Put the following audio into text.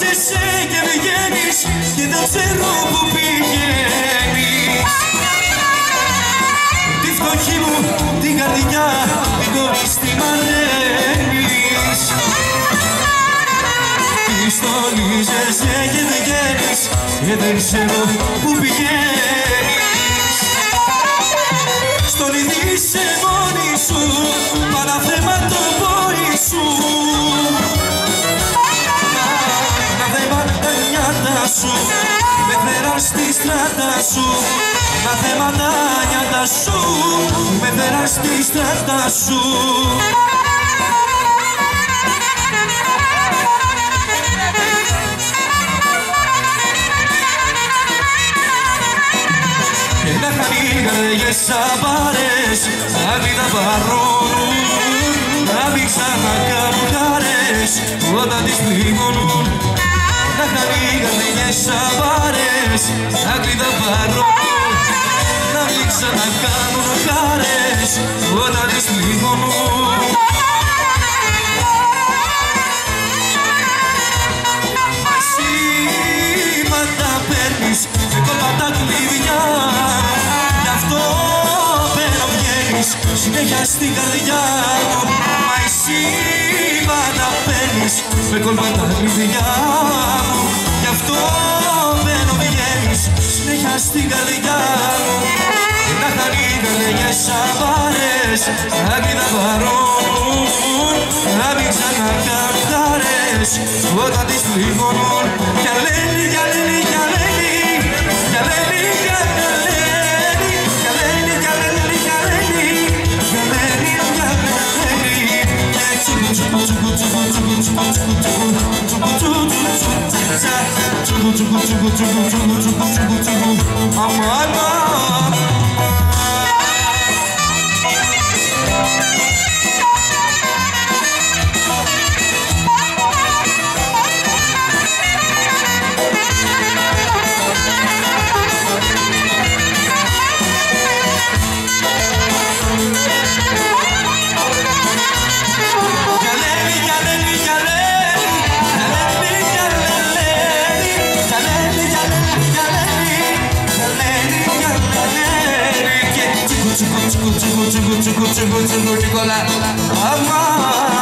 Στολίζεσαι και βγαίνεις και δεν ξέρω που πηγαίνεις. Τη φτωχή μου την καρδιά την κόρης τη μαραίνεις. Τη στολίζεσαι και βγαίνεις και δεν ξέρω που πηγαίνεις. Στολίζεσαι μόνη σου, παραθέμα το πόη σου. Με φέραν στη στράτα σου, τα θέματα νιάτα σου. Με φέραν στη στράτα σου. Και να χανεί καρδιές αμπάρες, άκρητα παρώνουν. Να μην ξανακάνουν χαρές όταν τις πληγώνουν. Να χανεί καρδιές αμπάρες, άκρητα παρώνουν. Να μην ξανακάνουν χαρές όταν τις πληγώνουν. Σήματα παίρνεις με κόλπα τα κλειδιά. Γι' αυτό μπαίνω βγαίνεις συνέχεια στην καρδιά μου. Μα εσύ πάντα παίρνεις με κόλπα τα κλειδιά μου. Γι' αυτό μπαίνω βγαίνεις συνέχεια στην καρδιά μου. Να χαρεί καρδιές αμπάρες, άκρητα παρώνουν. Να μην ξανακάνουν χαρές όταν τις πληγώνουν. Κι αλέλη, κι αλέλη, κι αλέλη, κι αλέλη, κι αλέλη, κι αλέλη, κι αλέλη, κι αλέλη, κι αλέλη, κι αλέλη. Και τσουκου τσουκου τσουκου τσουκου τσουκου τσουκου τσουκου τσουκου τσουκου τσουκου τσουκου. Αμάνα. Τσουκου τσουκου τσουκου τσουκου τσουκου τσουκου τσουκου τσουκου τσουκου